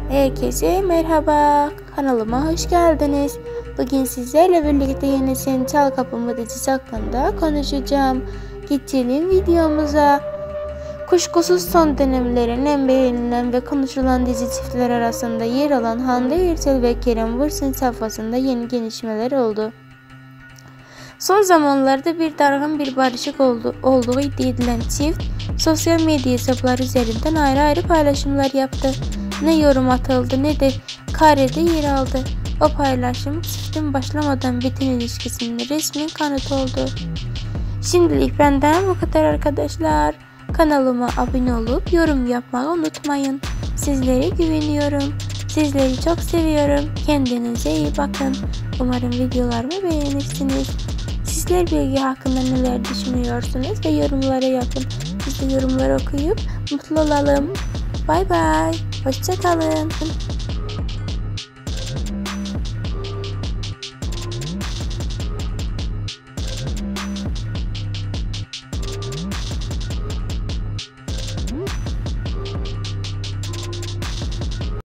Herkese merhaba, kanalıma hoş geldiniz. Bugün sizlerle birlikte yeni Sen Çal Kapımı dizisi hakkında konuşacağım. Geçelim videomuza. Kuşkusuz son dönemlerin en beğenilen ve konuşulan dizi çiftler arasında yer alan Hande Erçel ve Kerem Bürsin safhasında yeni gelişmeler oldu. Son zamanlarda bir dargın bir barışık olduğu iddia edilen çift, sosyal medya hesapları üzerinden ayrı paylaşımlar yaptı. Ne yorum atıldı ne de karede yer aldı. O paylaşım çiftin başlamadan biten ilişkisinin resmi kanıtı oldu. Şimdilik benden bu kadar arkadaşlar. Kanalıma abone olup yorum yapmayı unutmayın. Sizlere güveniyorum. Sizleri çok seviyorum. Kendinize iyi bakın. Umarım videolarımı beğenirsiniz. Sizler bilgi hakkında neler düşünüyorsunuz ve yorumlara yapın. Biz de yorumları okuyup mutlu olalım. Bay bay. Hoşça kalın.